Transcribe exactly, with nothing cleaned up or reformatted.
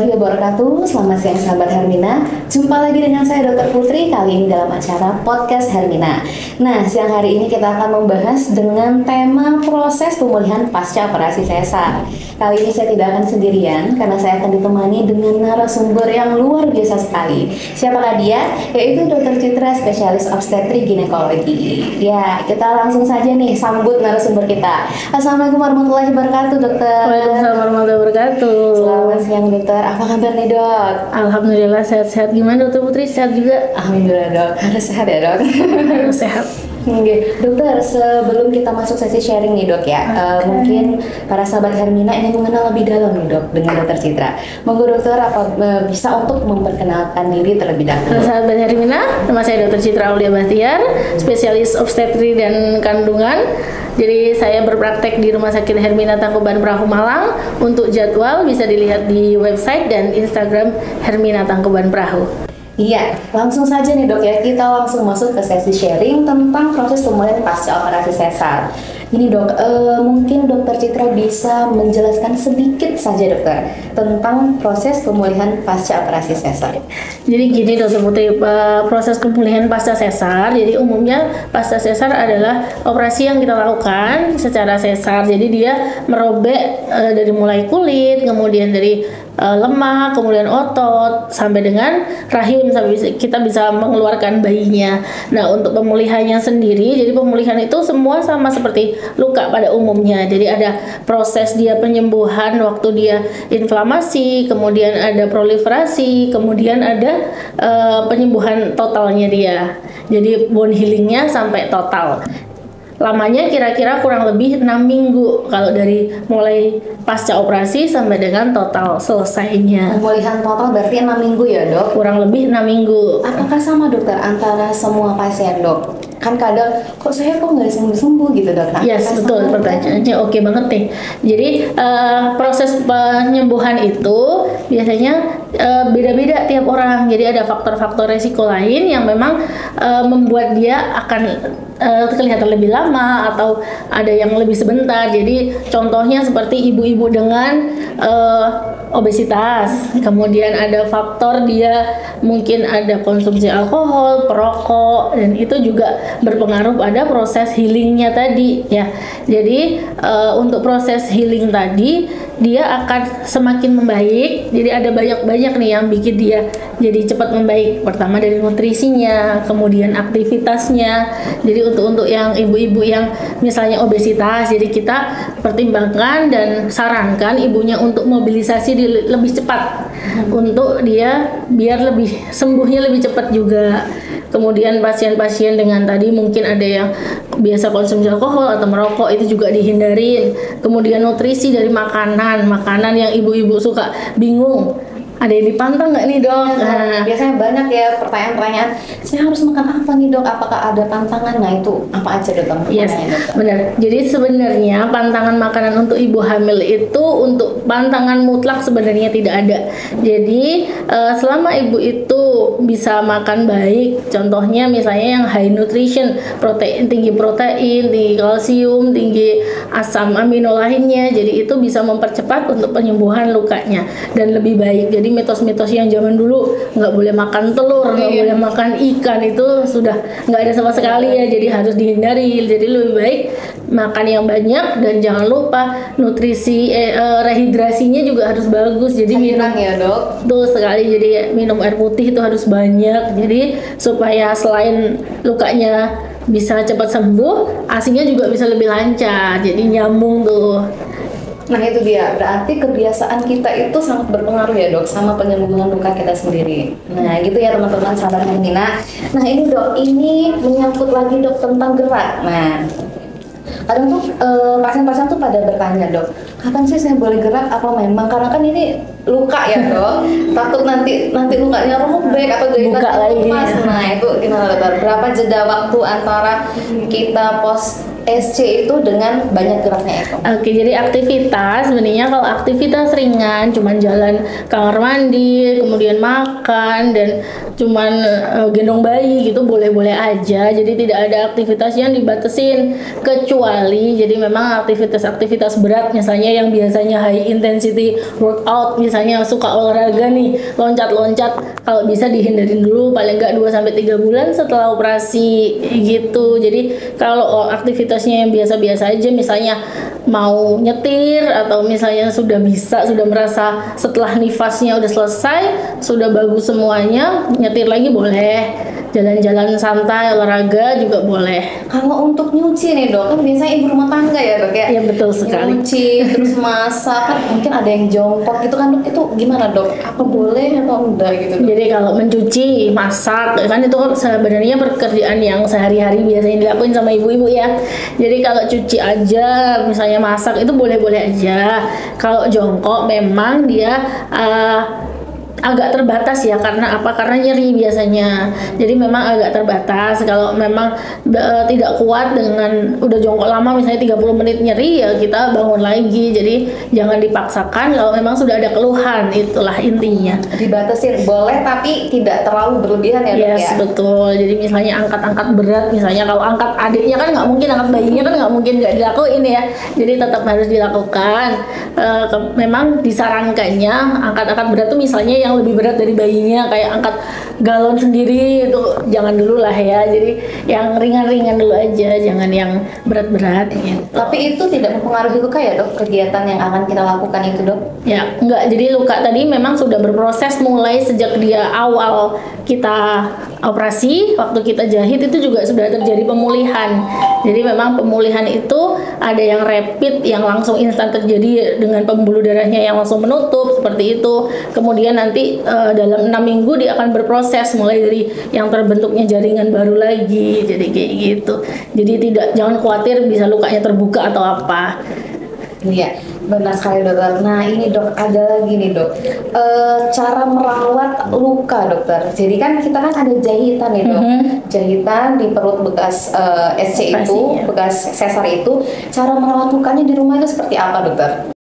warahmatullahi wabarakatuh. Selamat siang sahabat Hermina. Jumpa lagi dengan saya Dokter Putri kali ini dalam acara Podcast Hermina. Nah, siang hari ini kita akan membahas dengan tema proses pemulihan pasca operasi sesar. Kali ini saya tidak akan sendirian karena saya akan ditemani dengan narasumber yang luar biasa sekali. Siapakah dia? Yaitu Dokter Citra, spesialis obstetri ginekologi. Ya, kita langsung saja nih sambut narasumber kita. Assalamualaikum warahmatullahi wabarakatuh, Dokter. Waalaikumsalam warahmatullahi wabarakatuh. Selamat siang, Dokter. Apa kabar nih, Dok? Alhamdulillah sehat-sehat. Gimana Dokter Putri? Sehat juga? Alhamdulillah, Dok. Harus sehat ya, Dok. Harus sehat. Oke, Dokter, sebelum kita masuk sesi sharing nih, Dok ya, okay. uh, mungkin para sahabat Hermina ingin mengenal lebih dalam nih, Dok, dengan Dokter Citra. Monggo Dokter, apa uh, bisa untuk memperkenalkan diri terlebih dahulu? Sahabat Hermina, nama saya Dokter Citra Aulia Bahtiar, spesialis obstetri dan kandungan. Jadi saya berpraktek di Rumah Sakit Hermina Tangkuban Perahu Malang. Untuk jadwal bisa dilihat di website dan Instagram Hermina Tangkuban Perahu. Iya, langsung saja nih, Dok ya, kita langsung masuk ke sesi sharing tentang proses pemulihan pasca operasi sesar. Ini, Dok, uh, mungkin Dokter Citra bisa menjelaskan sedikit saja, Dokter, tentang proses pemulihan pasca operasi sesar. Jadi gini, Dokter Putri, proses pemulihan pasca sesar, jadi umumnya pasca sesar adalah operasi yang kita lakukan secara sesar. Jadi dia merobek uh, dari mulai kulit, kemudian dari Uh, lemak, kemudian otot, sampai dengan rahim, sampai kita bisa mengeluarkan bayinya. Nah, untuk pemulihannya sendiri, jadi pemulihan itu semua sama seperti luka pada umumnya. Jadi ada proses dia penyembuhan waktu dia inflamasi, kemudian ada proliferasi, kemudian ada uh, penyembuhan totalnya dia. Jadi bone healingnya sampai total. Lamanya kira-kira kurang lebih enam minggu kalau dari mulai pasca operasi sampai dengan total selesainya. Pemulihan total berarti enam minggu ya, Dok? Kurang lebih enam minggu. Apakah sama, Dokter, antara semua pasien, Dok? Kan kadang kok saya kok nggak sembuh-sembuh gitu, Dok? Nah, yes, betul, pertanyaannya oke okay banget nih. Jadi uh, proses penyembuhan itu biasanya uh, beda-beda tiap orang. Jadi ada faktor-faktor resiko lain yang memang uh, membuat dia akan uh, kelihatan lebih lama atau ada yang lebih sebentar. Jadi contohnya seperti ibu-ibu dengan uh, obesitas, kemudian ada faktor dia mungkin ada konsumsi alkohol, perokok, dan itu juga berpengaruh pada proses healingnya tadi ya. Jadi uh, untuk proses healing tadi dia akan semakin membaik. Jadi ada banyak-banyak nih yang bikin dia jadi cepat membaik. Pertama dari nutrisinya, kemudian aktivitasnya. Jadi untuk untuk yang ibu-ibu yang misalnya obesitas, jadi kita pertimbangkan dan sarankan ibunya untuk mobilisasi di, lebih cepat hmm. untuk dia biar lebih sembuhnya lebih cepat juga. Kemudian pasien-pasien dengan tadi mungkin ada yang biasa konsumsi alkohol atau merokok, itu juga dihindarin. Kemudian nutrisi dari makanan, makanan yang ibu-ibu suka bingung, ada yang dipantang nggak nih, Dok? Nah, biasanya banyak ya pertanyaan-pertanyaan, saya harus makan apa nih, Dok? Apakah ada pantangan? Nah, itu apa aja, Dok? Yes, benar. Jadi sebenarnya pantangan makanan untuk ibu hamil itu untuk pantangan mutlak sebenarnya tidak ada. Jadi uh, selama ibu itu bisa makan baik, contohnya misalnya yang high nutrition, protein, tinggi protein, tinggi kalsium, tinggi asam amino lainnya, jadi itu bisa mempercepat untuk penyembuhan lukanya dan lebih baik. Jadi mitos-mitos yang zaman dulu nggak boleh makan telur, nggak boleh makan ikan, itu sudah nggak ada sama sekali ya. Jadi harus dihindari. Jadi lebih baik makan yang banyak dan jangan lupa nutrisi eh, eh, rehidrasinya juga harus bagus. Jadi minum ya, Dok. Tuh sekali, jadi minum air putih itu harus banyak. Jadi supaya selain lukanya bisa cepat sembuh, asinya juga bisa lebih lancar. Jadi nyambung tuh. Nah, itu dia, berarti kebiasaan kita itu sangat berpengaruh ya, Dok, sama penyembuhan luka kita sendiri. Nah, gitu ya teman-teman sahabat Hermina. Nah, ini, Dok, ini menyangkut lagi, Dok, tentang gerak. Nah, kadang tuh uh, pasien-pasien tuh pada bertanya, Dok, kapan sih saya boleh gerak? Apa memang karena kan ini luka ya, Dok, takut nanti nanti lukanya robek atau jahitan lepas. Nah, itu gimana, Dokter? Berapa jeda waktu antara kita pos S C itu dengan banyak geraknya itu? Oke, jadi aktivitas sebenarnya kalau aktivitas ringan, cuman jalan kamar mandi, kemudian makan dan cuman uh, gendong bayi gitu boleh-boleh aja. Jadi tidak ada aktivitas yang dibatasin kecuali jadi memang aktivitas-aktivitas berat misalnya yang biasanya high intensity workout, misalnya suka olahraga nih, loncat-loncat, kalau bisa dihindarin dulu paling enggak dua sampai tiga bulan setelah operasi gitu. Jadi kalau aktivitasnya yang biasa-biasa aja misalnya mau nyetir atau misalnya sudah bisa, sudah merasa setelah nifasnya udah selesai, sudah bagus semuanya, nyetir lagi boleh, jalan-jalan santai, olahraga juga boleh. Kalau untuk nyuci nih dok, kan biasanya ibu rumah tangga ya dok ya? Iya betul sekali. Nyuci, terus masak, kan mungkin ada yang jongkok gitu kan dok, itu gimana dok? Apa boleh atau enggak gitu dok? Jadi kalau mencuci, masak, kan itu sebenarnya pekerjaan yang sehari-hari biasanya dilakuin sama ibu-ibu ya. Jadi kalau cuci aja, misalnya masak itu boleh-boleh aja. Kalau jongkok memang dia uh, agak terbatas ya, karena apa? Karena nyeri biasanya. Jadi memang agak terbatas. Kalau memang uh, tidak kuat dengan udah jongkok lama misalnya tiga puluh menit nyeri, ya kita bangun lagi. Jadi jangan dipaksakan kalau memang sudah ada keluhan, itulah intinya. Dibatasin boleh tapi tidak terlalu berlebihan ya dok yes, ya? Betul. Jadi misalnya angkat-angkat berat, misalnya kalau angkat adiknya kan nggak mungkin, angkat bayinya kan nggak mungkin nggak dilakuin ya. Jadi tetap harus dilakukan. Uh, ke, memang disarankannya angkat-angkat berat tuh misalnya yang lebih berat dari bayinya, kayak angkat galon sendiri itu jangan dulu lah ya. Jadi yang ringan-ringan dulu aja, jangan yang berat-berat gitu. Tapi itu tidak mempengaruhi luka ya dok, kegiatan yang akan kita lakukan itu dok? Ya enggak, jadi luka tadi memang sudah berproses mulai sejak dia awal kita operasi, waktu kita jahit itu juga sudah terjadi pemulihan. Jadi memang pemulihan itu ada yang rapid, yang langsung instan terjadi dengan pembuluh darahnya yang langsung menutup seperti itu. Kemudian nanti uh, dalam enam minggu dia akan berproses mulai dari yang terbentuknya jaringan baru lagi. Jadi kayak gitu. Jadi tidak, jangan khawatir bisa lukanya terbuka atau apa. Iya, benar sekali dokter. Nah ini dok, ada lagi nih dok, e, cara merawat luka dokter. Jadi kan kita kan ada jahitan nih dok, mm-hmm. jahitan di perut bekas e, S C itu, bekas sesar itu. Cara merawat lukanya di rumah itu seperti apa dokter?